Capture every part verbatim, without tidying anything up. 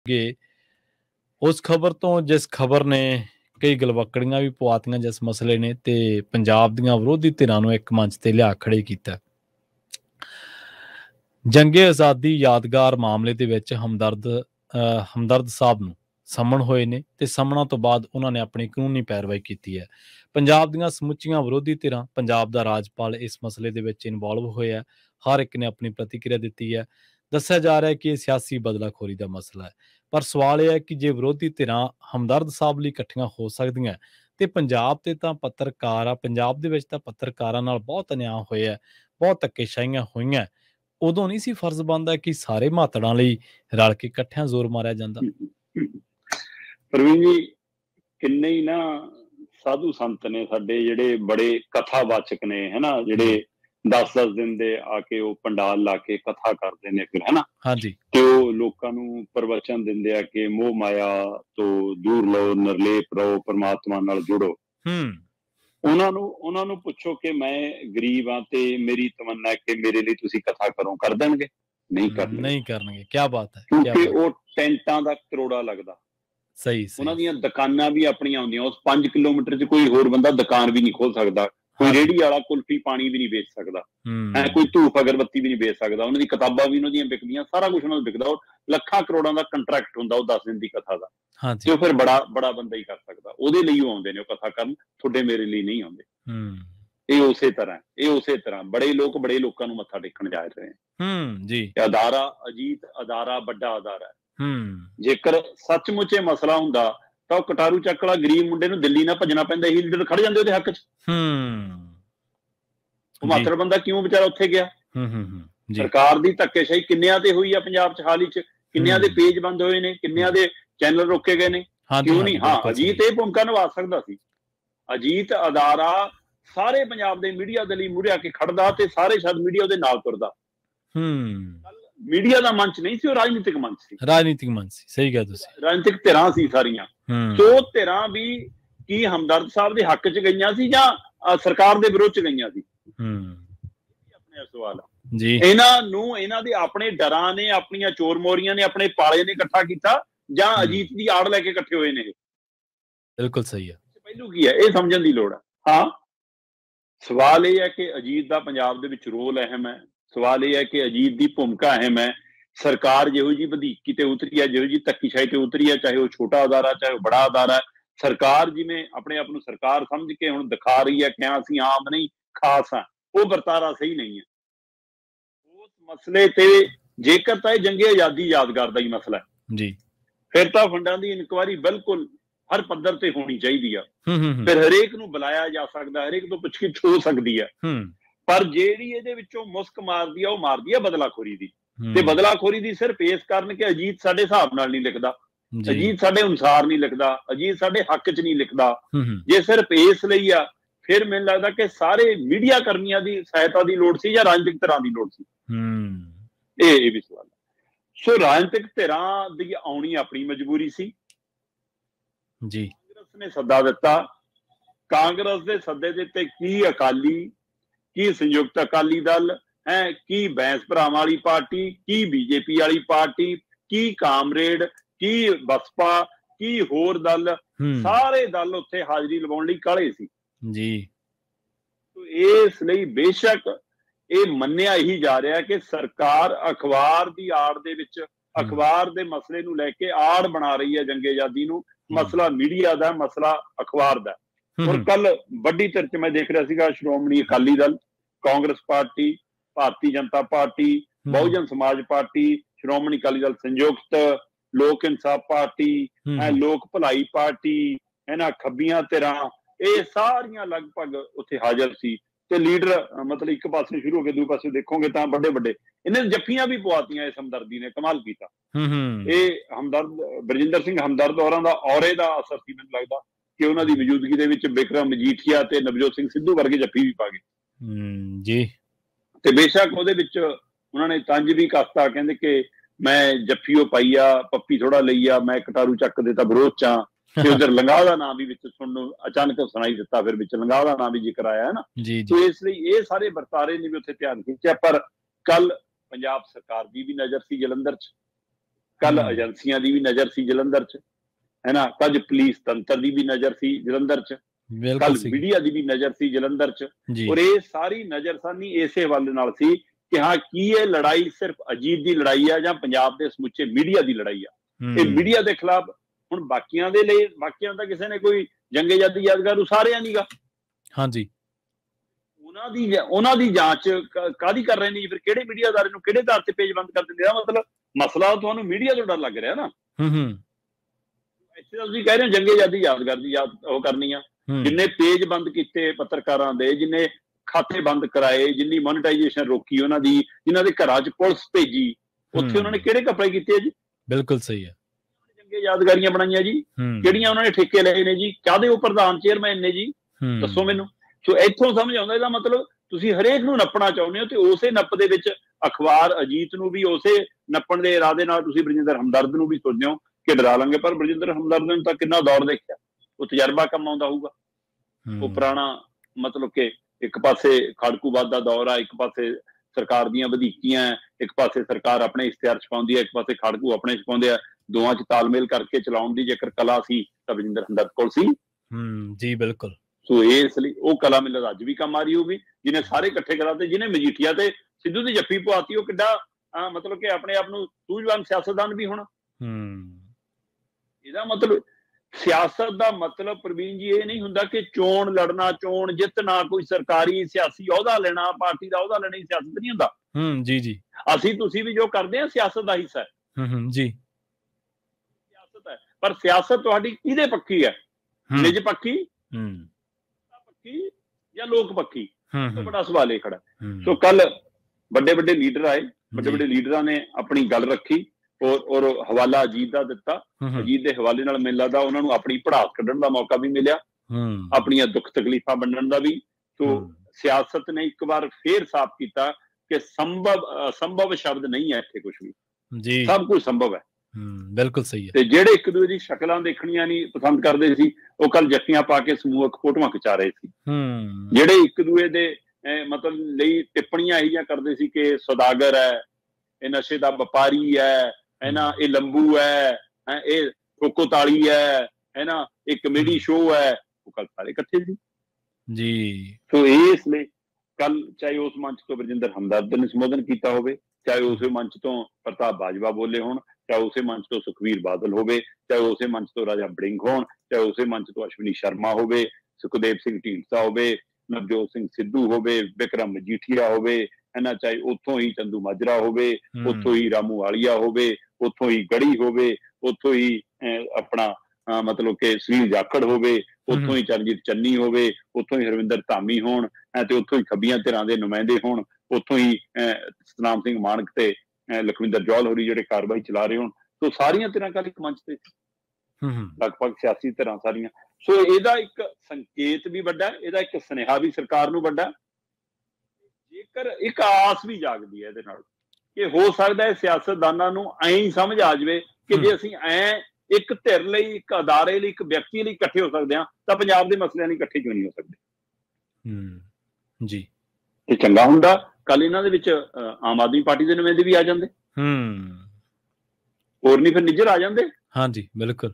ਗੇ ਉਸ ਖਬਰ ਤੋਂ ਜਿਸ ਖਬਰ ਨੇ ਕਈ ਗਲਵਕੜੀਆਂ ਵੀ ਪਵਾਤੀਆਂ ਜਿਸ ਮਸਲੇ ਨੇ ਤੇ ਪੰਜਾਬ ਦੀਆਂ ਵਿਰੋਧੀ ਧਿਰਾਂ ਨੂੰ ਇੱਕ ਮੰਚ ਤੇ ਲਿਆ ਖੜੇ ਕੀਤਾ। ਜੰਗੇ ਆਜ਼ਾਦੀ ਯਾਦਗਾਰ ਮਾਮਲੇ ਦੇ ਵਿੱਚ ਹਮਦਰਦ ਅਹ ਹਮਦਰਦ ਸਾਹਿਬ ਨੂੰ ਸਮਨ ਹੋਏ ਨੇ ਤੇ ਸਮਨਾਂ ਤੋਂ ਬਾਅਦ ਉਹਨਾਂ ਨੇ ਆਪਣੀ ਕਾਨੂੰਨੀ ਪੈਰਵਾਈ ਕੀਤੀ ਹੈ। ਪੰਜਾਬ ਦੀਆਂ ਸਮੁੱਚੀਆਂ ਵਿਰੋਧੀ ਧਿਰਾਂ, ਪੰਜਾਬ ਦਾ ਰਾਜਪਾਲ ਇਸ ਮਸਲੇ ਦੇ ਵਿੱਚ ਇਨਵੋਲਵ ਹੋਇਆ। ਹਰ ਇੱਕ ਨੇ ਆਪਣੀ ਪ੍ਰਤੀਕਿਰਿਆ ਦਿੱਤੀ ਹੈ। ਦੱਸਿਆ ਜਾ ਰਿਹਾ ਹੈ ਕਿ ਇਹ ਸਿਆਸੀ ਬਦਲਾਖੋਰੀ ਦਾ ਮਸਲਾ ਹੈ, ਪਰ ਸਵਾਲ ਇਹ ਹੈ ਕਿ ਜੇ ਵਿਰੋਧੀ ਧਿਰਾਂ ਹਮਦਰਦ ਸਾਹਿਬ ਲਈ ਇਕੱਠੀਆਂ ਹੋ ਸਕਦੀਆਂ ਤੇ ਪੰਜਾਬ ਤੇ ਤਾਂ ਪੱਤਰਕਾਰ ਆ, ਪੰਜਾਬ ਦੇ ਵਿੱਚ ਤਾਂ ਪੱਤਰਕਾਰਾਂ ਨਾਲ ਬਹੁਤ ਅਨਿਆਂ ਹੋਇਆ, ਬਹੁਤ ਧੱਕੇਸ਼ਾਹੀਆਂ ਹੋਈਆਂ। ਉਦੋਂ ਨਹੀਂ ਸੀ ਫਰਜ਼ ਬਣਦਾ ਕਿ ਸਾਰੇ ਮਾਤੜਾਂ ਲਈ ਰਲ ਕੇ ਇਕੱਠਿਆਂ ਜ਼ੋਰ ਮਾਰਿਆ ਜਾਂਦਾ। ਪ੍ਰਵੀਨ ਜੀ, ਕਿੰਨੇ ਹੀ ਨਾ ਸਾਧੂ ਸੰਤ ਨੇ ਸਾਡੇ ਜਿਹੜੇ ਬੜੇ ਕਥਾਵਾਚਕ ਨੇ, ਹਨਾ, ਜਿਹੜੇ ਦਸ ਦਸ ਦਿਨ ਦੇ ਆ ਕੇ ਉਹ ਪੰਡਾਲ ਲਾ ਕੇ ਕਥਾ ਕਰਦੇ ਨੇ ਫਿਰ, ਹਨਾ, ਹਾਂਜੀ, ਤੇ ਉਹ ਲੋਕਾਂ ਨੂੰ ਪ੍ਰਵਚਨ ਦਿੰਦੇ ਆ ਕਿ ਮੋਹ ਮਾਇਆ ਤੋਂ ਦੂਰ ਲਓ, ਨਿਰਲੇਪ ਰਹੋ, ਪਰਮਾਤਮਾ ਨਾਲ ਜੁੜੋ। ਹੂੰ ਉਹਨਾਂ ਨੂੰ ਉਹਨਾਂ ਨੂੰ ਪੁੱਛੋ ਕਿ ਮੈਂ ਗਰੀਬ ਹਾਂ ਤੇ ਮੇਰੀ ਤਮੰਨਾ ਕਿ ਮੇਰੇ ਲਈ ਤੁਸੀਂ ਕਥਾ ਕਰੋ, ਕਰ ਦੇਣਗੇ? ਨਹੀਂ ਕਰਨਗੇ, ਨਹੀਂ ਕਰਨਗੇ। ਕੀ ਬਾਤ ਹੈ, ਕਿਉਂਕਿ ਉਹ ਟੈਂਟਾਂ ਦਾ ਕਰੋੜਾ ਲੱਗਦਾ। ਸਹੀ, ਉਹਨਾਂ ਦੀਆਂ ਦੁਕਾਨਾਂ ਵੀ ਆਪਣੀਆਂ ਹੁੰਦੀਆਂ। ਉਸ ਪੰਜ ਕਿਲੋਮੀਟਰ ਚ ਕੋਈ ਹੋਰ ਬੰਦਾ ਦੁਕਾਨ ਵੀ ਨਹੀਂ ਖੋਲ ਸਕਦਾ, ਕੋਈ ਰੇਹੜੀ ਵਾਲਾ ਕੁਲਫੀ ਪਾਣੀ ਵੀ ਨਹੀਂ ਵੇਚ ਸਕਦਾ, ਹੈ ਕੋਈ ਧੂਪ ਅਗਰਬੱਤੀ ਵੀ ਨਹੀਂ ਵੇਚ ਸਕਦਾ। ਉਹਨਾਂ ਦੀ ਕਿਤਾਬਾਂ ਵੀ ਉਹਨਾਂ ਦੀਆਂ ਵਿਕਦੀਆਂ, ਸਾਰਾ ਕੁਝ ਉਹਨਾਂ ਦਾ ਵਿਕਦਾ। ਉਹ ਲੱਖਾਂ ਕਰੋੜਾਂ ਦਾ ਕੰਟਰੈਕਟ ਹੁੰਦਾ ਉਹ ਦਸ ਦਿਨ ਦੀ ਕਥਾ ਦਾ, ਤੇ ਉਹ ਫਿਰ ਬੜਾ ਬੜਾ ਬੰਦਾ ਹੀ ਕਰ ਸਕਦਾ। ਉਹਦੇ ਲਈ ਉਹ ਆਉਂਦੇ ਨੇ ਉਹ ਕਥਾ ਕਰਨ, ਤੁਹਾਡੇ ਮੇਰੇ ਲਈ ਨਹੀਂ ਆਉਂਦੇ। ਇਹ ਉਸੇ ਤਰ੍ਹਾਂ ਇਹ ਉਸੇ ਤਰ੍ਹਾਂ ਬੜੇ ਲੋਕ ਬੜੇ ਲੋਕਾਂ ਨੂੰ ਮੱਥਾ ਟੇਕਣ ਜਾ ਰਹੇ ਹੂੰ ਜੀ। ਅਦਾਰਾ ਅਜੀਤ ਅਦਾਰਾ ਵੱਡਾ ਅਦਾਰਾ। ਹੂੰ ਜੇਕਰ ਸੱਚਮੁੱਚ ਇਹ ਮਸਲਾ ਹੁੰਦਾ ਤਾਂ ਉਹ ਕਟਾਰੂ ਚੱਕ ਵਾਲਾ ਗਰੀਬ ਮੁੰਡੇ ਨੂੰ ਦਿੱਲੀ ਨਾ ਭੱਜਣਾ ਪੈਂਦਾ, ਇਹੀ ਲੀਡਰ ਖੜ ਜਾਂਦੇ ਉਹਦੇ ਹੱਕ ਚ। ਹੂੰ ਉਹ ਮਾਤਰ ਬੰਦਾ ਕਿਉਂ ਵਿਚਾਰਾ ਉੱਥੇ ਗਿਆ? ਹੂੰ ਹੂੰ ਸਰਕਾਰ ਦੀ ਧੱਕੇਸ਼ਾਹੀ ਕਿੰਨਿਆਂ ਤੇ ਹੋਈ ਆ ਪੰਜਾਬ ਚ ਹਾਲ ਹੀ ਚ, ਕਿੰਨਿਆਂ ਦੇ ਪੇਜ ਬੰਦ ਹੋਏ ਨੇ, ਕਿੰਨਿਆਂ ਦੇ ਚੈਨਲ ਰੋਕੇ ਗਏ ਨੇ, ਕਿਉਂ ਨਹੀਂ? ਹਾਂ, ਅਜੀਤ ਇਹ ਭੂਮਿਕਾ ਨਿਭਾ ਸਕਦਾ ਸੀ। ਅਜੀਤ ਅਦਾਰਾ ਸਾਰੇ ਪੰਜਾਬ ਦੇ ਮੀਡੀਆ ਦੇ ਲਈ ਮੂਹਰੇ ਆ ਕੇ ਖੜਦਾ ਤੇ ਸਾਰੇ ਸ਼ਾਇਦ ਮੀਡੀਆ ਉਹਦੇ ਨਾਲ ਤੁਰਦਾ। ਹੂੰ ਮੀਡੀਆ ਦਾ ਮੰਚ ਨਹੀਂ ਸੀ, ਉਹ ਰਾਜਨੀਤਿਕ ਮੰਚ ਸੀ। ਰਾਜਨੀਤਿਕ ਮੰਚ ਸੀ, ਸਹੀ ਕਿਹਾ ਤੁਸੀਂ। ਰਾਜਨੀਤਿਕ ਧਿਰਾਂ ਸੀ ਸਾਰੀਆਂ। ਸੋ ਧਿਰਾਂ ਵੀ ਕੀ ਹਮਦਰਦ ਸਾਹਿਬ ਦੇ ਹੱਕ ਚ ਗਈਆਂ ਸੀ ਜਾਂ ਸਰਕਾਰ ਦੇ ਵਿਰੋਧ ਚ ਗਈਆਂ ਸੀ? ਹੂੰ ਆਪਣੇ ਸਵਾਲ ਜੀ। ਇਹਨਾਂ ਨੂੰ ਇਹਨਾਂ ਦੇ ਆਪਣੇ ਡਰਾਂ ਨੇ, ਆਪਣੀਆਂ ਚੋਰ ਮੋਰੀਆਂ ਨੇ, ਆਪਣੇ ਪਾਲੇ ਨੇ ਇਕੱਠਾ ਕੀਤਾ ਜਾਂ ਅਜੀਤ ਦੀ ਆੜ ਲੈ ਕੇ ਇਕੱਠੇ ਹੋਏ ਨੇ? ਬਿਲਕੁਲ ਸਹੀ ਹੈ। ਪਹਿਲੂ ਕੀ ਹੈ ਇਹ ਸਮਝਣ ਦੀ ਲੋੜ ਹੈ। ਹਾਂ, ਸਵਾਲ ਇਹ ਹੈ ਕਿ ਅਜੀਤ ਦਾ ਪੰਜਾਬ ਦੇ ਵਿੱਚ ਰੋਲ ਅਹਿਮ ਹੈ। ਸਵਾਲ ਇਹ ਹੈ ਕਿ ਅਜੀਤ ਦੀ ਭੂਮਿਕਾ ਅਹਿਮ ਹੈ। ਸਰਕਾਰ ਜਿਹੋ ਜਿਹੀ ਵਧੀਕੀ ਤੇ ਉਤਰੀ ਹੈ, ਜਿਹੋ ਜਿਹੀ ਧੱਕੀਸ਼ਾਹੀ ਤੇ ਉਤਰੀ ਹੈ, ਚਾਹੇ ਉਹ ਛੋਟਾ ਅਦਾਰਾ ਚਾਹੇ ਉਹ ਬੜਾ ਅਦਾਰਾ, ਸਰਕਾਰ ਜਿਵੇਂ ਆਪਣੇ ਆਪ ਨੂੰ ਸਰਕਾਰ ਸਮਝ ਕੇ ਹੁਣ ਦਿਖਾ ਰਹੀ ਹੈ ਕਿ ਅਸੀਂ ਆਮ ਨਹੀਂ ਖਾਸ ਹਾਂ, ਉਹ ਵਰਤਾਰਾ ਸਹੀ ਨਹੀਂ ਹੈ। ਉਸ ਮਸਲੇ ਤੇ ਜੇਕਰ ਤਾਂ ਇਹ ਜੰਗੇ ਆਜ਼ਾਦੀ ਯਾਦਗਾਰ ਦਾ ਹੀ ਮਸਲਾ ਹੈ ਜੀ, ਫਿਰ ਤਾਂ ਫੰਡਾਂ ਦੀ ਇਨਕੁਆਇਰੀ ਬਿਲਕੁਲ ਹਰ ਪੱਧਰ ਤੇ ਹੋਣੀ ਚਾਹੀਦੀ ਆ। ਫਿਰ ਹਰੇਕ ਨੂੰ ਬੁਲਾਇਆ ਜਾ ਸਕਦਾ, ਹਰੇਕ ਤੋਂ ਪੁੱਛਗਿੱਛ ਹੋ ਸਕਦੀ ਹੈ। ਪਰ ਜਿਹੜੀ ਇਹਦੇ ਵਿੱਚੋਂ ਮੁਸਕ ਮਾਰਦੀ ਆ ਉਹ ਮਾਰਦੀ ਆ ਬਦਲਾਖੋਰੀ ਦੀ। ਤੇ ਬਦਲਾਖੋਰੀ ਦੀ ਸਿਰਫ ਇਸ ਕਾਰਨ ਕਿ ਅਜੀਤ ਸਾਡੇ ਹਿਸਾਬ ਨਾਲ ਨਹੀਂ ਲਿਖਦਾ, ਅਜੀਤ ਸਾਡੇ ਅਨੁਸਾਰ ਨਹੀਂ ਲਿਖਦਾ, ਅਜੀਤ ਸਾਡੇ ਹੱਕ ਚ ਨਹੀਂ ਲਿਖਦਾ। ਜੇ ਸਿਰਫ ਇਸ ਲਈ ਆ ਫਿਰ ਮੈਨੂੰ ਲੱਗਦਾ ਕਿ ਸਾਰੇ ਮੀਡੀਆ ਕਰਮੀਆਂ ਦੀ ਸਹਾਇਤਾ ਦੀ ਲੋੜ ਸੀ ਜਾਂ ਰਾਜਨੀਤਿਕ ਧਿਰਾਂ ਦੀ ਲੋੜ ਸੀ। ਇਹ ਇਹ ਵੀ ਸਵਾਲ ਹੈ। ਸੋ ਰਾਜਨੀਤਿਕ ਧਿਰਾਂ ਦੀ ਆਉਣੀ ਆਪਣੀ ਮਜਬੂਰੀ ਸੀ ਜੀ। ਕਾਂਗਰਸ ਨੇ ਸੱਦਾ ਦਿੱਤਾ। ਕਾਂਗਰਸ ਦੇ ਸੱਦੇ ਦੇ ਉੱਤੇ ਕੀ ਅਕਾਲੀ, ਕੀ ਸੰਯੁਕਤ ਅਕਾਲੀ ਦਲ ਹੈ, ਕੀ ਬੈਂਸ ਭਰਾਵਾਂ ਵਾਲੀ ਪਾਰਟੀ, ਕੀ ਬੀਜੇਪੀ ਵਾਲੀ ਪਾਰਟੀ, ਕੀ ਕਾਮਰੇਡ, ਕੀ ਬਸਪਾ, ਕੀ ਹੋਰ ਦਲ, ਸਾਰੇ ਦਲ ਉੱਥੇ ਹਾਜ਼ਰੀ ਲਵਾਉਣ ਲਈ ਕਾਹਲੇ ਸੀ ਜੀ। ਇਸ ਲਈ ਬੇਸ਼ੱਕ ਇਹ ਮੰਨਿਆ ਹੀ ਜਾ ਰਿਹਾ ਕਿ ਸਰਕਾਰ ਅਖਬਾਰ ਦੀ ਆੜ ਦੇ ਵਿੱਚ, ਅਖਬਾਰ ਦੇ ਮਸਲੇ ਨੂੰ ਲੈ ਕੇ ਆੜ ਬਣਾ ਰਹੀ ਹੈ ਜੰਗੇ ਆਜ਼ਾਦੀ ਨੂੰ। ਮਸਲਾ ਮੀਡੀਆ ਦਾ, ਮਸਲਾ ਅਖਬਾਰ ਦਾ। ਹੁਣ ਕੱਲ ਵੱਡੀ ਧਿਰ ਚ ਮੈਂ ਦੇਖ ਰਿਹਾ ਸੀਗਾ Shiromani Akali Dal, Congress party, Bharatiya Janata party, Bahujan Samaj party, Shiromani Akali Dal ਸੰਯੁਕਤ, ਲੋਕ ਇਨਸਾਫ ਪਾਰਟੀ, ਲੋਕ ਭਲਾਈ ਪਾਰਟੀ, ਇਹਨਾਂ ਖੱਬੀਆਂ ਧਿਰਾਂ, ਇਹ ਸਾਰੀਆਂ ਲਗਭਗ ਉੱਥੇ ਹਾਜ਼ਰ ਸੀ। ਤੇ ਲੀਡਰ ਮਤਲਬ ਇੱਕ ਪਾਸੇ ਸ਼ੁਰੂ ਹੋ ਕੇ ਦੂਜੇ ਪਾਸੇ ਦੇਖੋਗੇ ਤਾਂ ਵੱਡੇ ਵੱਡੇ ਇਹਨੇ ਜੱਫੀਆਂ ਵੀ ਪਵਾਤੀਆਂ। ਇਸ ਹਮਦਰਦੀ ਨੇ ਕਮਾਲ ਕੀਤਾ। ਇਹ ਹਮਦਰਦ ਬਰਜਿੰਦਰ ਸਿੰਘ ਹਮਦਰਦ ਹੋਰਾਂ ਦਾ ਔਰੇ ਦਾ ਅਸਰ ਸੀ। ਮੈਨੂੰ ਲੱਗਦਾ ਕਿ ਉਹਨਾਂ ਦੀ ਮੌਜੂਦਗੀ ਦੇ ਵਿੱਚ ਬਿਕਰਮ ਮਜੀਠੀਆ ਤੇ ਨਵਜੋਤ ਸਿੰਘ ਸਿੱਧੂ ਵਰਗੇ ਜੱਫੀ ਵੀ ਪਾ ਗਏ ਜੀ। ਤੇ ਬੇਸ਼ੱਕ ਉਹਦੇ ਵਿੱਚ ਉਹਨਾਂ ਨੇ ਤੰਜ ਵੀ ਕੱਸਤਾ, ਕਹਿੰਦੇ ਕਿ ਮੈਂ ਜੱਫੀਓ ਪਾਈ ਆ, ਪੱਪੀ ਥੋੜਾ ਲਈ ਆ, ਮੈਂ ਕਟਾਰੂ ਚੱਕ ਦੇ ਤਾਂ ਵਿਰੋਧ ਚ ਆ। ਤੇ ਉਧਰ ਲੰਗਾਹ ਦਾ ਨਾਂ ਵੀ ਵਿੱਚ ਸੁਣਨ ਨੂੰ ਅਚਾਨਕ ਸੁਣਾਈ ਦਿੱਤਾ, ਫਿਰ ਵਿੱਚ ਲੰਗਾਹ ਦਾ ਨਾਂ ਵੀ ਜ਼ਿਕਰ ਆਇਆ ਹੈ ਨਾ। ਤੇ ਇਸ ਲਈ ਇਹ ਸਾਰੇ ਵਰਤਾਰੇ ਨੇ ਵੀ ਉੱਥੇ ਧਿਆਨ ਖਿੱਚਿਆ। ਪਰ ਕੱਲ ਪੰਜਾਬ ਸਰਕਾਰ ਦੀ ਵੀ ਨਜ਼ਰ ਸੀ ਜਲੰਧਰ ਚ, ਕੱਲ ਹੂੰ ਏਜੰਸੀਆਂ ਦੀ ਵੀ ਨਜ਼ਰ ਸੀ ਜਲੰਧਰ 'ਚ, ਹੈ ਨਾ, ਕੱਲ ਪੁਲਿਸ ਤੰਤਰ ਦੀ ਵੀ ਨਜ਼ਰ ਸੀ ਜਲੰਧਰ 'ਚ, ਬਿਲਕੁਲ ਕੱਲ ਸਹੀ ਮੀਡੀਆ ਦੀ ਵੀ ਨਜ਼ਰ ਸੀ ਜਲੰਧਰ 'ਚ। ਜੀ ਔਰ ਇਹ ਸਾਰੀ ਨਜ਼ਰਸਾਨੀ ਇਸੇ ਵੱਲ ਨਾਲ ਸੀ ਕਿ ਹਾਂ ਕੀ ਇਹ ਲੜਾਈ ਸਿਰਫ ਅਜੀਤ ਦੀ ਲੜਾਈ ਆ ਜਾਂ ਪੰਜਾਬ ਦੇ ਸਮੁੱਚੇ ਮੀਡੀਆ ਦੀ ਲੜਾਈ ਆ। ਇਹ ਹੂੰ ਮੀਡੀਆ ਦੇ ਖਿਲਾਫ ਹੁਣ ਬਾਕੀਆਂ ਦੇ ਲਈ, ਬਾਕੀਆਂ ਦਾ ਕਿਸੇ ਨੇ ਕੋਈ ਜੰਗੇ ਆਜ਼ਾਦੀ ਯਾਦਗਾਰ ਉਸਾਰਿਆ ਨਹੀਂਗਾ, ਹਾਂਜੀ ਉਹਨਾਂ ਦੀ ਉਹਨਾਂ ਦੀ ਜਾਂਚ ਕਾਹਦੀ ਕਰ ਰਹੇ ਨੇ ਜੀ? ਫਿਰ ਕਿਹੜੇ ਮੀਡੀਆ ਅਦਾਰੇ ਨੂੰ ਕਿਹੜੇ ਆਧਾਰ ਤੇ ਪੇਜ ਬੰਦ ਕਰ ਦਿੰਦੇ ਆ? ਮਤਲਬ ਮਸਲਾ ਤੁਹਾਨੂੰ ਮੀਡੀਆ ਤੋਂ ਡਰ ਲੱਗ ਰਿਹਾ ਨਾ। ਹੂੰ ਹੂੰ ਇੱਥੇ ਤਾਂ ਤੁਸੀਂ ਕਹਿ ਰਹੇ ਹੋ ਜੰਗੇ ਆਜ਼ਾਦੀ ਯਾਦਗਾਰ ਦੀ ਯਾਦ ਉਹ ਕਰਨੀ ਆ। ਹੂੰ ਜਿੰਨੇ ਪੇਜ ਬੰਦ ਕੀਤੇ ਪੱਤਰਕਾਰਾਂ ਦੇ, ਜਿੰਨੇ ਖਾਤੇ ਬੰਦ ਕਰਾਏ, ਜਿੰਨੀ ਮੋਨੇਟਾਈਜੇਸ਼ਨ ਰੋਕੀ ਉਹਨਾਂ ਦੀ, ਜਿਨ੍ਹਾਂ ਦੇ ਘਰਾਂ 'ਚ ਪੁਲਿਸ ਭੇਜੀ, ਉੱਥੇ ਉਹਨਾਂ ਨੇ ਕਿਹੜੇ ਕੱਪੜੇ ਕੀਤੇ ਜੀ? ਬਿਲਕੁਲ ਸਹੀ ਹੈ। ਜੰਗੇ ਯਾਦਗਾਰੀਆਂ ਬਣਾਈਆਂ ਜੀ, ਕਿਹੜੀਆਂ ਉਹਨਾਂ ਨੇ ਠੇਕੇ ਲਏ ਨੇ ਜੀ? ਕਾਹਦੇ ਉਹ ਪ੍ਰਧਾਨ ਚੇਅਰਮੈਨ ਨੇ ਜੀ? ਦੱਸੋ ਮੈਨੂੰ। ਸੋ ਇੱਥੋਂ ਸਮਝ ਆਉਂਦਾ ਇਹਦਾ ਮਤਲਬ ਤੁਸੀਂ ਹਰੇਕ ਨੂੰ ਨੱਪਣਾ ਚਾਹੁੰਦੇ ਹੋ ਤੇ ਉਸੇ ਨੱਪ ਦੇ ਵਿੱਚ ਅਖਬਾਰ ਅਜੀਤ ਨੂੰ ਵੀ ਉਸੇ ਨੱਪਣ ਦੇ ਇਰਾਦੇ ਨਾਲ ਤੁਸੀਂ ਬਰਜਿੰਦਰ ਹਮਦਰਦ ਨੂੰ ਵੀ ਸੋਚਦੇ ਹੋ ਕਿ ਡਰਾ ਲਾਂਗੇ। ਪਰ ਬਰਜਿੰਦਰ ਹਮਦਰਦ ਨੇ ਤਾਂ ਕਿੰਨਾ ਦੌਰ ਦੇਖਿਆ, ਉਹ ਤਜਰਬਾ ਕੰਮ ਆਉਂਦਾ ਹੋਊਗਾ। ਉਹ ਪੁਰਾਣਾ ਮਤਲਬ ਕਿ ਇੱਕ ਪਾਸੇ ਖਾੜਕੂਵਾਦ ਦਾ ਦੌਰ ਆ, ਇੱਕ ਪਾਸੇ ਸਰਕਾਰ ਦੀਆਂ ਵਧੀਕੀਆਂ, ਇੱਕ ਪਾਸੇ ਸਰਕਾਰ ਆਪਣੇ ਇਸ਼ਤਿਹਾਰ ਛਪਾਉਂਦੀ ਹੈ, ਇੱਕ ਪਾਸੇ ਖਾੜਕੂ ਆਪਣੇ ਛਪਾਉਂਦੇ ਆ। ਦੋਵਾਂ 'ਚ ਤਾਲਮੇਲ ਕਰਕੇ ਚਲਾਉਣ ਦੀ ਜੇਕਰ ਕਲਾ ਸੀ ਤਾਂ ਬਰਜਿੰਦਰ ਹਮਦਰਦ ਕੋਲ ਸੀ। ਹੂੰ ਜੀ ਬਿਲਕੁਲ। ਸੋ ਇਸ ਲਈ ਉਹ ਕਲਾ ਮਿਲਦਾ ਅੱਜ ਵੀ ਕੰਮ ਆ ਰਹੀ ਹੋਊਗੀ, ਜਿਹਨੇ ਸਾਰੇ ਇਕੱਠੇ ਕਰਾਤੇ, ਜਿਹਨੇ ਮਜੀਠੀਆ ਤੇ ਸਿੱਧੂ ਦੀ ਜੱਫੀ ਪਵਾਤੀ। ਉਹ ਕਿੱਡਾ ਮਤਲਬ ਕਿ ਆਪਣੇ ਆਪ ਨੂੰ ਸੂਝਵਾਨ ਸਿਆਸਤਦਾਨ ਵੀ ਹੋਣਾ। ਇਹਦਾ ਮਤਲਬ ਸਿਆਸਤ ਦਾ ਮਤਲਬ ਪ੍ਰਵੀਨ ਜੀ ਇਹ ਨਹੀਂ ਹੁੰਦਾ ਕਿ ਚੋਣ ਲੜਨਾ, ਚੋਣ ਜਿੱਤਣਾ, ਕੋਈ ਸਰਕਾਰੀ ਸਿਆਸੀ ਅਹੁਦਾ ਲੈਣਾ, ਪਾਰਟੀ ਦਾ ਅਹੁਦਾ ਲੈਣਾ ਹੀ ਸਿਆਸਤ ਨਹੀਂ ਹੁੰਦਾ। ਹੂੰ ਜੀ ਜੀ ਅਸੀਂ ਤੁਸੀਂ ਵੀ ਜੋ ਕਰਦੇ ਹਾਂ ਸਿਆਸਤ ਦਾ ਹਿੱਸਾ ਹੈ। ਹੂੰ ਹੂੰ ਜੀ ਸਿਆਸਤ ਹੈ, ਪਰ ਸਿਆਸਤ ਤੁਹਾਡੀ ਕਿਹਦੇ ਪੱਖੀ ਹੈ? ਨਿੱਜ ਪੱਖੀ ਪੱਖੀ ਜਾਂ ਲੋਕ ਪੱਖੀ? ਤੋਂ ਬੜਾ ਸਵਾਲ ਇਹ ਖੜਾ। ਸੋ ਕੱਲ ਵੱਡੇ ਵੱਡੇ ਲੀਡਰ ਆਏ, ਵੱਡੇ ਵੱਡੇ ਲੀਡਰਾਂ ਨੇ ਆਪਣੀ ਗੱਲ ਰੱਖੀ ਔਰ ਔਰ ਹਵਾਲਾ ਅਜੀਤ ਦਾ ਦਿੱਤਾ। ਅਜੀਤ ਦੇ ਹਵਾਲੇ ਨਾਲ ਮੈਨੂੰ ਲੱਗਦਾ ਉਹਨਾਂ ਨੂੰ ਆਪਣੀ ਪੜਾਸ ਕੱਢਣ ਦਾ ਮੌਕਾ ਵੀ ਮਿਲਿਆ, ਆਪਣੀਆਂ ਦੁੱਖ ਤਕਲੀਫਾਂ ਵੰਡਣ ਦਾ ਵੀ। ਸੋ ਸਿਆਸਤ ਨੇ ਇੱਕ ਵਾਰ ਫੇਰ ਸਾਫ਼ ਕੀਤਾ ਕਿ ਸੰਭਵ ਅਸੰਭਵ ਸ਼ਬਦ ਨਹੀਂ ਹੈ ਇੱਥੇ ਕੁਝ ਵੀ, ਜੀ ਸਭ ਕੁਝ ਸੰਭਵ ਹੈ। ਬਿਲਕੁਲ ਸਹੀ ਹੈ। ਤੇ ਜਿਹੜੇ ਇੱਕ ਦੂਜੇ ਦੀ ਸ਼ਕਲਾਂ ਦੇਖਣੀਆਂ ਨਹੀਂ ਪਸੰਦ ਕਰਦੇ ਸੀ, ਉਹ ਕੱਲ ਜੱਫੀਆਂ ਪਾ ਕੇ ਸਮੂਹਕ ਫੋਟੋਆਂ ਖਿਚਾ ਰਹੇ ਸੀ। ਜਿਹੜੇ ਇੱਕ ਦੂਜੇ ਦੇ ਮਤਲਬ ਲਈ ਟਿੱਪਣੀਆਂ ਇਹੋ ਜਿਹੀਆਂ ਕਰਦੇ ਸੀ ਕਿ ਸੌਦਾਗਰ ਹੈ, ਇਹ ਨਸ਼ੇ ਦਾ ਵਪਾਰੀ ਹੈ, ਹੈ ਨਾ, ਇਹ ਲੰਬੂ ਹੈ, ਇਹ ਠੋਕੋ ਤਾਲੀ ਹੈ, ਹੈ ਨਾ, ਇਹ ਕਮੇਡੀ ਸ਼ੋਅ ਹੈ, ਉਹ ਕੱਲ ਸਾਰੇ ਇਕੱਠੇ ਸੀ ਜੀ। ਸੋ ਇਸ ਲਈ ਕੱਲ ਚਾਹੇ ਉਸ ਮੰਚ ਤੋਂ ਬਰਜਿੰਦਰ ਹਮਦਰਦ ਨੇ ਸੰਬੋਧਨ ਕੀਤਾ ਹੋਵੇ, ਚਾਹੇ ਉਸੇ ਮੰਚ ਤੋਂ ਪ੍ਰਤਾਪ ਬਾਜਵਾ ਬੋਲੇ ਹੋਣ, ਚਾਹੇ ਉਸੇ ਮੰਚ ਤੋਂ ਸੁਖਵੀਰ ਬਾਦਲ ਹੋਵੇ, ਚਾਹੇ ਉਸੇ ਮੰਚ ਤੋਂ ਰਾਜਾ ਵੜਿੰਗ ਹੋਣ, ਚਾਹੇ ਉਸੇ ਮੰਚ ਤੋਂ ਅਸ਼ਵਨੀ ਸ਼ਰਮਾ ਹੋਵੇ, ਸੁਖਦੇਵ ਸਿੰਘ ਢੀਂਡਸਾ ਹੋਵੇ, ਨਵਜੋਤ ਸਿੰਘ ਸਿੱਧੂ ਹੋਵੇ, ਵਿਕਰਮ ਮਜੀਠੀਆ ਹੋਵੇ, ਹੈ ਨਾ, ਚਾਹੇ ਉੱਥੋਂ ਹੀ ਚੰਦੂ ਮਾਜਰਾ ਹੋਵੇ, ਉੱਥੋਂ ਹੀ ਰਾਮੂ ਵਾਲੀਆ ਹੋਵੇ, ਉੱਥੋਂ ਹੀ ਗੜੀ ਹੋਵੇ, ਉੱਥੋਂ ਹੀ ਆਪਣਾ ਮਤਲਬ ਕਿ ਸੁਨੀਲ ਜਾਖੜ ਹੋਵੇ, ਉੱਥੋਂ ਹੀ ਚਰਨਜੀਤ ਚੰਨੀ ਹੋਵੇ, ਉੱਥੋਂ ਹੀ ਹਰਵਿੰਦਰ ਧਾਮੀ ਹੋਣ, ਤੇ ਉੱਥੋਂ ਹੀ ਖੱਬੀਆਂ ਧਿਰਾਂ ਦੇ ਨੁਮਾਇੰਦੇ ਹੋਣ, ਉੱਥੋਂ ਹੀ ਸਤਨਾਮ ਸਿੰਘ ਮਾਨਕ ਤੇ ਲਖਵਿੰਦਰ ਜੌਹਲ ਹੋਰੀ ਜਿਹੜੇ ਕਾਰਵਾਈ ਚਲਾ ਰਹੇ ਹੋਣ। ਸੋ ਸਾਰੀਆਂ ਧਿਰਾਂ ਕੱਲ ਇੱਕ ਮੰਚ ਤੇ ਲਗਭਗ ਸਿਆਸੀ ਧਿਰਾਂ ਸਾਰੀਆਂ। ਸੋ ਇਹਦਾ ਇੱਕ ਸੰਕੇਤ ਵੀ ਵੱਡਾ, ਇਹਦਾ ਇੱਕ ਸੁਨੇਹਾ ਵੀ ਸਰਕਾਰ ਨੂੰ ਵੱਡਾ। ਜੇਕਰ ਇੱਕ ਆਸ ਵੀ ਜਾਗਦੀ ਹੈ ਇਹਦੇ ਨਾਲ ਕਿ ਹੋ ਸਕਦਾ ਹੈ ਸਿਆਸਤਦਾਨਾਂ ਨੂੰ ਐਂ ਹੀ ਸਮਝ ਆ ਜਾਵੇ ਕਿ ਜੇ ਅਸੀਂ ਐਂ ਇੱਕ ਧਿਰ ਲਈ, ਇੱਕ ਅਦਾਰੇ ਲਈ, ਇੱਕ ਵਿਅਕਤੀ ਲਈ ਇਕੱਠੇ ਹੋ ਸਕਦੇ ਹਾਂ ਤਾਂ ਪੰਜਾਬ ਦੇ ਮਸਲਿਆਂ ਲਈ ਇਕੱਠੇ ਕਿਉਂ ਨਹੀਂ ਹੋ ਸਕਦੇ ਜੀ। ਇਹ ਚੰਗਾ ਹੁੰਦਾ ਕੱਲ ਇਹਨਾਂ ਦੇ ਵਿੱਚ ਆਮ ਆਦਮੀ ਪਾਰਟੀ ਦੇ ਨੁਮਾਇੰਦੇ ਵੀ ਆ ਜਾਂਦੇ, ਹੋਰ ਨਹੀਂ ਫਿਰ ਨਿੱਜਰ ਆ ਜਾਂਦੇ। ਹਾਂਜੀ ਬਿਲਕੁਲ।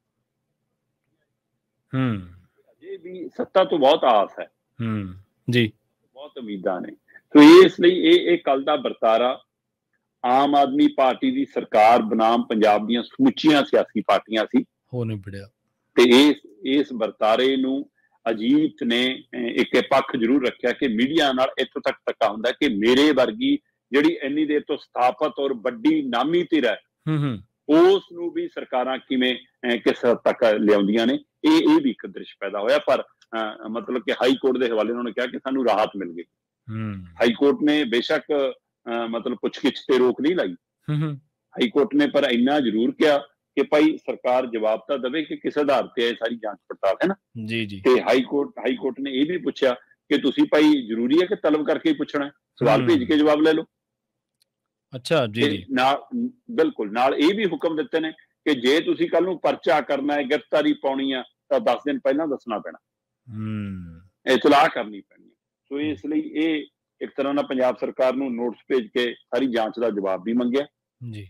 ਹੂੰ ਅਜੇ ਵੀ ਸੱਤਾ ਤੋਂ ਬਹੁਤ ਆਸ ਹੈ ਜੀ, ਬਹੁਤ ਉਮੀਦਾਂ ਨੇ। ਸੋ ਇਸ ਲਈ ਇਹ ਇਹ ਕੱਲ ਦਾ ਵਰਤਾਰਾ ਆਮ ਆਦਮੀ ਪਾਰਟੀ ਦੀ ਸਰਕਾਰ ਬਨਾਮ ਪੰਜਾਬ ਦੀਆਂ ਸਮੁੱਚੀਆਂ ਸਿਆਸੀ ਪਾਰਟੀਆਂ ਸੀ ਹੋ ਨਿਬੜਿਆ। ਤੇ ਇਸ ਇਸ ਵਰਤਾਰੇ ਨੂੰ ਅਜੀਤ ਨੇ ਇੱਕ ਪੱਖ ਜ਼ਰੂਰ ਰੱਖਿਆ ਕਿ ਮੀਡੀਆ ਨਾਲ ਇੱਥੋਂ ਤੱਕ ਧੱਕਾ ਹੁੰਦਾ ਕਿ ਮੇਰੇ ਵਰਗੀ ਜਿਹੜੀ ਇੰਨੀ ਦੇਰ ਤੋਂ ਸਥਾਪਤ ਔਰ ਵੱਡੀ ਨਾਮੀ ਧਿਰ ਹੈ ਉਸ ਨੂੰ ਵੀ ਸਰਕਾਰਾਂ ਕਿਵੇਂ ਕਿਸ ਹੱਦ ਤੱਕ ਲਿਆਉਂਦੀਆਂ ਨੇ। ਇਹ ਇਹ ਵੀ ਇੱਕ ਦ੍ਰਿਸ਼ ਪੈਦਾ ਹੋਇਆ। ਪਰ ਮਤਲਬ ਕਿ ਹਾਈ ਕੋਰਟ ਦੇ ਹਵਾਲੇ ਉਹਨਾਂ ਨੇ ਕਿਹਾ ਕਿ ਸਾਨੂੰ ਰਾਹਤ ਮਿਲ ਗਈ। ਹਾਈ ਕੋਰਟ ਨੇ ਬੇਸ਼ੱਕ ਮਤਲਬ ਪੁੱਛਗਿੱਛ ਤੇ ਰੋਕ ਨਹੀਂ ਲਾਈ, ਹਾਈ ਕੋਰਟ ਨੇ ਪਰ ਇੰਨਾ ਜ਼ਰੂਰ ਕਿਹਾ ਕਿ ਭਾਈ ਸਰਕਾਰ ਜਵਾਬ ਤਾਂ ਦੇਵੇ ਕਿ ਕਿਸ ਆਧਾਰ ਤੇ ਇਹ ਸਾਰੀ ਜਾਂਚ ਪੜਤਾਲ ਹੈ ਨਾ ਜੀ ਜੀ। ਤੇ ਹਾਈ ਕੋਰਟ ਹਾਈ ਕੋਰਟ ਨੇ ਇਹ ਵੀ ਪੁੱਛਿਆ ਕਿ ਤੁਸੀਂ ਭਾਈ ਜ਼ਰੂਰੀ ਹੈ ਕਿ ਤਲਬ ਕਰਕੇ ਹੀ ਪੁੱਛਣਾ, ਸਵਾਲ ਭੇਜ ਕੇ ਜਵਾਬ ਲੈ ਲਓ। ਅੱਛਾ ਜੀ ਜੀ। ਨਾਲ ਬਿਲਕੁਲ ਨਾਲ ਇਹ ਵੀ ਹੁਕਮ ਦਿੱਤੇ ਨੇ ਕਿ ਜੇ ਤੁਸੀਂ ਕੱਲ ਨੂੰ ਪਰਚਾ ਕਰਨਾ ਹੈ, ਗ੍ਰਿਫਤਾਰੀ ਪਾਉਣੀ ਆ ਤਾਂ ਦਸ ਦਿਨ ਪਹਿਲਾਂ ਦੱਸਣਾ ਪੈਣਾ, ਇਤਲਾਹ ਕਰਨੀ ਪੈਣੀ। ਸੋ ਇਸ ਲਈ ਇਹ ਇੱਕ ਤਰ੍ਹਾਂ ਨਾਲ ਪੰਜਾਬ ਸਰਕਾਰ ਨੂੰ ਨੋਟਿਸ ਭੇਜ ਕੇ ਸਾਰੀ ਜਾਂਚ ਦਾ ਜਵਾਬ ਵੀ ਮੰਗਿਆ ਜੀ।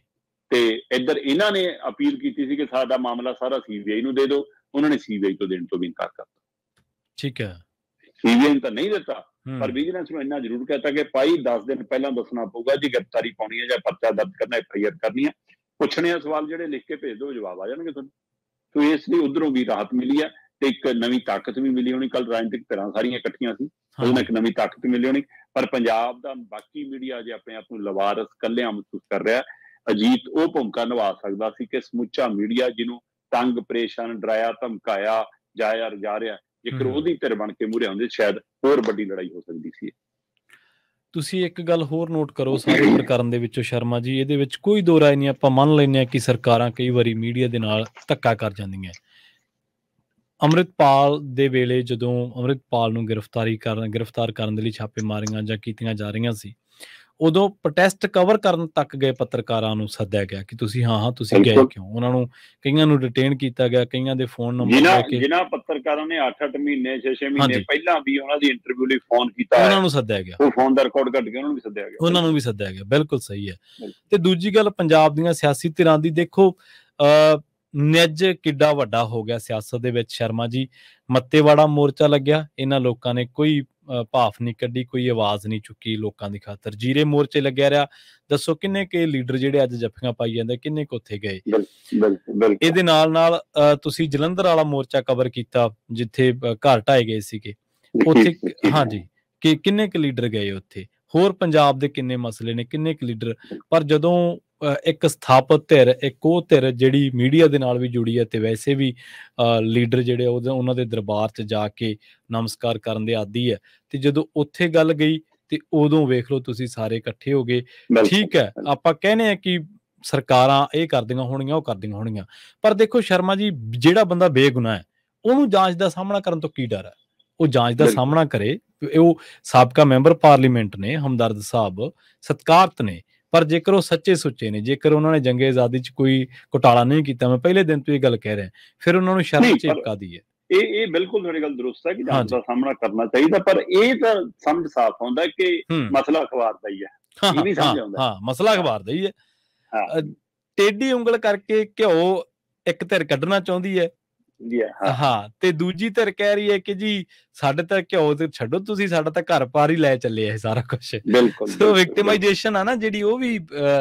ਤੇ ਇੱਧਰ ਇਹਨਾਂ ਨੇ ਅਪੀਲ ਕੀਤੀ ਸੀ ਕਿ ਸਾਡਾ ਮਾਮਲਾ ਸਾਰਾ ਸੀਬੀਆਈ ਨੂੰ ਦੇ ਦਿਓ, ਉਹਨਾਂ ਨੇ ਸੀਬੀਆਈ ਤੋਂ ਦੇਣ ਤੋਂ ਵੀ ਇਨਕਾਰ ਕਰਤਾ। ਠੀਕ ਹੈ, ਸੀਬੀਆਈ ਨੂੰ ਤਾਂ ਨਹੀਂ ਦਿੱਤਾ, ਪਰ ਵਿਜੀਲੈਂਸ ਨੂੰ ਇੰਨਾ ਜ਼ਰੂਰ ਕਹਿਤਾ ਕਿ ਭਾਈ ਦਸ ਦਿਨ ਪਹਿਲਾਂ ਦੱਸਣਾ ਪਊਗਾ ਜੀ, ਗ੍ਰਿਫਤਾਰੀ ਪਾਉਣੀ ਹੈ ਜਾਂ ਪਰਚਾ ਦਰਜ ਕਰਨਾ, ਐਫ ਆਈ ਆਰ ਕਰਨੀ ਹੈ, ਪੁੱਛਣੇ ਆ ਸਵਾਲ ਜਿਹੜੇ ਲਿਖ ਕੇ ਭੇਜ ਦਿਓ, ਜਵਾਬ ਆ ਜਾਣਗੇ ਤੁਹਾਨੂੰ। ਸੋ ਇਸ ਲਈ ਉਧਰੋਂ ਵੀ ਰਾਹਤ ਮਿਲੀ ਹੈ ਤੇ ਇੱਕ ਨਵੀਂ ਤਾਕਤ ਵੀ ਮਿਲੀ ਹੋਣੀ। ਕੱਲ ਰਾਜਨੀਤਿਕ ਧਿਰਾਂ ਸਾਰੀਆਂ ਇਕੱਠੀਆਂ ਸੀ, ਉਹਦੇ ਨਾਲ ਇੱਕ ਨਵੀਂ ਤਾਕਤ ਮਿਲੀ ਹੋਣੀ। ਪਰ ਪੰਜਾਬ ਦਾ ਬਾਕੀ ਮੀਡੀਆ ਜੇ ਆਪਣੇ ਆਪ ਨੂੰ ਲਵਾਰਸ ਕੱਲਿਆਂ ਮਹਿਸੂਸ ਕਰ ਰਿਹਾ, ਅਜੀਤ ਉਹ ਭੂਮਿਕਾ ਨਿਭਾ ਸਕਦਾ ਸੀ ਕਿ ਸਮੁੱਚਾ ਮੀਡੀਆ ਜਿਹਨੂੰ ਤੰਗ ਪਰੇਸ਼ਾਨ, ਡਰਾਇਆ ਧਮਕਾਇਆ ਜਾਇਆ ਜਾ ਰਿਹਾ, ਜੇਕਰ ਉਹਦੀ ਧਿਰ ਬਣ ਕੇ ਮੂਹਰੇ ਹੁੰਦੇ, ਸ਼ਾਇਦ ਹੋਰ ਵੱਡੀ ਲੜਾਈ ਹੋ ਸਕਦੀ ਸੀ। ਤੁਸੀਂ ਇੱਕ ਗੱਲ ਹੋਰ ਨੋਟ ਕਰੋ ਸਾਰੇ ਪ੍ਰਕਰਨ ਦੇ ਵਿੱਚੋਂ ਸ਼ਰਮਾ ਜੀ, ਇਹਦੇ ਵਿੱਚ ਕੋਈ ਦੋ ਰਾਏ ਨਹੀਂ, ਆਪਾਂ ਮੰਨ ਲੈਂਦੇ ਹਾਂ ਕਿ ਸਰਕਾਰਾਂ ਕਈ ਵਾਰੀ ਮੀਡੀਆ ਦੇ ਨਾਲ ਧੱਕਾ ਕਰ ਜਾਂਦੀਆਂ। ਅੰਮ੍ਰਿਤਪਾਲ ਦੇ ਵੇਲੇ ਜਦੋਂ ਅੰਮ੍ਰਿਤਪਾਲ ਨੂੰ ਗ੍ਰਿਫਤਾਰੀ ਕਰਨ ਗ੍ਰਿਫਤਾਰ ਕਰਨ ਦੇ ਲਈ ਛਾਪੇਮਾਰੀਆਂ ਜਾਂ ਕੀਤੀਆਂ ਜਾ ਰਹੀਆਂ ਸੀ, ਉਦੋਂ ਪ੍ਰੋਟੈਸਟ ਕਵਰ ਕਰਨ ਤੱਕ ਗਏ ਪੱਤਰਕਾਰਾਂ ਨੂੰ ਸੱਦਿਆ ਗਿਆ ਕਿ ਤੁਸੀਂ ਹਾਂ ਹਾਂ ਤੁਸੀਂ ਗਏ ਕਿਉਂ। ਉਹਨਾਂ ਨੂੰ ਕਈਆਂ ਨੂੰ ਡਿਟੇਨ ਕੀਤਾ ਗਿਆ, ਕਈਆਂ ਦੇ ਫੋਨ ਨੰਬਰ ਲੈ ਕੇ। ਜਿਨ੍ਹਾਂ ਪੱਤਰਕਾਰਾਂ ਨੇ ਅੱਠ ਅੱਠ ਮਹੀਨੇ ਛੇ ਛੇ ਮਹੀਨੇ ਪਹਿਲਾਂ ਵੀ ਉਹਨਾਂ ਦੀ ਇੰਟਰਵਿਊ ਲਈ ਫੋਨ ਕੀਤਾ, ਉਹਨਾਂ ਨੂੰ ਸੱਦਿਆ ਗਿਆ, ਉਹ ਫੋਨ ਦਾ ਰਿਕਾਰਡ ਕੱਢ ਕੇ ਉਹਨਾਂ ਨੂੰ ਵੀ ਸੱਦਿਆ ਗਿਆ ਉਹਨਾਂ ਨੂੰ ਵੀ ਸੱਦਿਆ ਗਿਆ ਬਿਲਕੁਲ ਸਹੀ ਹੈ। ਤੇ ਦੂਜੀ ਗੱਲ ਪੰਜਾਬ ਦੀਆਂ ਸਿਆਸੀ ਧਿਰਾਂ ਦੀ ਦੇਖੋ, ਅਹ ਨਿੱਜ ਕਿੱਡਾ ਵੱਡਾ ਹੋ ਗਿਆ ਸਿਆਸਤ ਦੇ ਵਿੱਚ ਸ਼ਰਮਾ ਜੀ। ਮੱਤੇਵਾੜਾ ਮੋਰਚਾ ਲੱਗਿਆ, ਇਹਨਾਂ ਲੋਕਾਂ ਨੇ ਕੋਈ ਭਾਫ ਨਹੀਂ ਕੱਢੀ, ਕੋਈ ਆਵਾਜ਼ ਨਹੀਂ ਚੁੱਕੀ ਲੋਕਾਂ ਦੀ ਖਾਤਰ। ਜੀਰੇ ਮੋਰਚੇ ਲੱਗਿਆ ਰਿਹਾ, ਦੱਸੋ ਕਿੰਨੇ ਕੇ ਲੀਡਰ ਜਿਹੜੇ ਅੱਜ ਜੱਫੀਆਂ ਪਾਈ ਜਾਂਦੇ ਕਿੰਨੇ ਕੁ ਉੱਥੇ ਗਏ। ਇਹਦੇ ਨਾਲ ਨਾਲ ਤੁਸੀਂ ਜਲੰਧਰ ਵਾਲਾ ਮੋਰਚਾ ਕਵਰ ਕੀਤਾ ਜਿੱਥੇ ਘਰ ਢਾਏ ਗਏ ਸੀਗੇ, ਉੱਥੇ ਹਾਂਜੀ ਕਿ ਕਿੰਨੇ ਕੁ ਲੀਡਰ ਗਏ ਉੱਥੇ। ਹੋਰ ਪੰਜਾਬ ਦੇ ਕਿੰਨੇ ਮਸਲੇ ਨੇ, ਕਿੰਨੇ ਕੁ ਲੀਡਰ। ਪਰ ਜਦੋਂ ਇੱਕ ਸਥਾਪਿਤ ਧਿਰ, ਇੱਕ ਉਹ ਧਿਰ ਜਿਹੜੀ ਮੀਡੀਆ ਦੇ ਨਾਲ ਵੀ ਜੁੜੀ ਹੈ ਤੇ ਵੈਸੇ ਵੀ ਲੀਡਰ ਜਿਹੜੇ ਉਹਦੇ ਉਹਨਾਂ ਦੇ ਦਰਬਾਰ 'ਚ ਜਾ ਕੇ ਨਮਸਕਾਰ ਕਰਨ ਦੇ ਆਦੀ ਹੈ, ਤੇ ਜਦੋਂ ਉੱਥੇ ਗੱਲ ਗਈ ਤੇ ਉਦੋਂ ਵੇਖ ਲਓ ਤੁਸੀਂ ਸਾਰੇ ਇਕੱਠੇ ਹੋ ਗਏ। ਠੀਕ ਹੈ, ਆਪਾਂ ਕਹਿੰਦੇ ਆ ਕਿ ਸਰਕਾਰਾਂ ਇਹ ਕਰਦੀਆਂ ਹੋਣੀਆਂ ਉਹ ਕਰਦੀਆਂ ਹੋਣੀਆਂ, ਪਰ ਦੇਖੋ ਸ਼ਰਮਾ ਜੀ ਜਿਹੜਾ ਬੰਦਾ ਬੇਗੁਨਾਹ ਹੈ ਉਹਨੂੰ ਜਾਂਚ ਦਾ ਸਾਹਮਣਾ ਕਰਨ ਤੋਂ ਕੀ ਡਰ ਹੈ। ਉਹ ਜਾਂਚ ਦਾ ਸਾਹਮਣਾ ਕਰੇ। ਉਹ ਸਾਬਕਾ ਮੈਂਬਰ ਪਾਰਲੀਮੈਂਟ ਨੇ ਹਮਦਰਦ ਸਾਹਿਬ, ਸਤਿਕਾਰਤ ਨੇ, ਪਰ ਜੇਕਰ ਉਹ ਸੱਚੇ ਸੁੱਚੇ ਨੇ, ਜੇਕਰ ਉਹਨਾਂ ਨੇ ਜੰਗੇ ਆਜ਼ਾਦੀ 'ਚ ਕੋਈ ਘੁਟਾਲਾ ਨਹੀਂ ਕੀਤਾ, ਮੈਂ ਪਹਿਲੇ ਦਿਨ ਤੋਂ ਇਹ ਗੱਲ ਕਹਿ ਰਿਹਾ, ਫਿਰ ਉਹਨਾਂ ਨੂੰ ਸ਼ਰਮ ਝੇਪ ਦੀ ਹੈ। ਇਹ ਇਹ ਬਿਲਕੁਲ ਤੁਹਾਡੀ ਗੱਲ ਦਰੁਸਤ ਹੈ ਕਿ ਜਾਂਚ ਦਾ ਸਾਹਮਣਾ ਕਰਨਾ ਚਾਹੀਦਾ, ਪਰ ਇਹ ਤਾਂ ਸਮਝ ਸਾਫ਼ ਆਉਂਦਾ ਕਿ ਮਸਲਾ ਅਖਬਾਰ ਦਾ ਹੀ ਹੈ। ਇਹ ਵੀ ਸਮਝ ਆਉਂਦਾ ਹਾਂ ਮਸਲਾ ਅਖਬਾਰ ਦਾ ਹੀ ਹੈ। ਟੇਢੀ ਉਂਗਲ ਕਰਕੇ ਘਿਓ ਇੱਕ ਧਿਰ ਕੱਢਣਾ ਚਾਹੁੰਦੀ ਹੈ, ਹਾਂ, ਤੇ ਦੂਜੀ ਧਿਰ ਕਹਿ ਰਹੀ ਹੈ ਕਿ ਜੀ ਸਾਡੇ ਤਾਂ ਘਿਓ ਤੇ ਛੱਡੋ, ਤੁਸੀਂ ਸਾਡਾ ਤਾਂ ਘਰ ਪਾਰ ਹੀ ਲੈ ਚੱਲੇ ਇਹ ਸਾਰਾ ਕੁਛ। ਸੋ ਵਿਕਟਿਮਾਈਜੇਸ਼ਨ ਆ ਨਾ ਜਿਹੜੀ, ਉਹ ਵੀ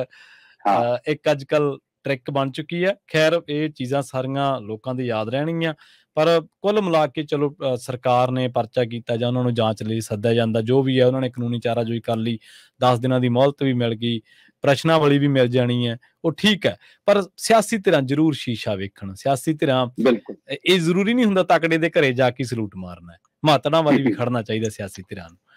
ਇੱਕ ਅੱਜ ਕੱਲ ਟ੍ਰਿਕ ਬਣ ਚੁੱਕੀ ਹੈ। ਖੈਰ ਇਹ ਚੀਜ਼ਾਂ ਸਾਰੀਆਂ ਲੋਕਾਂ ਦੀ ਯਾਦ ਰਹਿਣਗੀਆਂ, ਪਰ ਕੁੱਲ ਮਿਲਾ ਕੇ ਚਲੋ ਸਰਕਾਰ ਨੇ ਪਰਚਾ ਕੀਤਾ ਜਾਂ ਉਹਨਾਂ ਨੂੰ ਜਾਂਚ ਲਈ ਸੱਦਿਆ ਜਾਂਦਾ, ਜੋ ਵੀ ਹੈ ਉਹਨਾਂ ਨੇ ਕਾਨੂੰਨੀ ਚਾਰਾਜੋਈ ਕਰ ਲਈ, ਦਸ ਦਿਨਾਂ ਦੀ ਮੌਲਤ ਵੀ ਮਿਲ ਗਈ, ਪ੍ਰਸ਼ਨਾਵਲੀ ਵੀ ਮਿਲ ਜਾਣੀ ਹੈ, ਉਹ ਠੀਕ ਹੈ। ਪਰ ਸਿਆਸੀ ਧਿਰਾਂ ਜ਼ਰੂਰ ਸ਼ੀਸ਼ਾ ਵੇਖਣ। ਸਿਆਸੀ ਧਿਰਾਂ, ਇਹ ਜ਼ਰੂਰੀ ਨਹੀਂ ਹੁੰਦਾ ਤਕੜੇ ਦੇ ਘਰੇ ਜਾ ਕੇ ਸਲੂਟ ਮਾਰਨਾ ਹੈ, ਮਾਤੜਾਂ ਵਾਲੀ ਵੀ ਖੜਨਾ ਚਾਹੀਦਾ ਸਿਆਸੀ ਧਿਰਾਂ ਨੂੰ।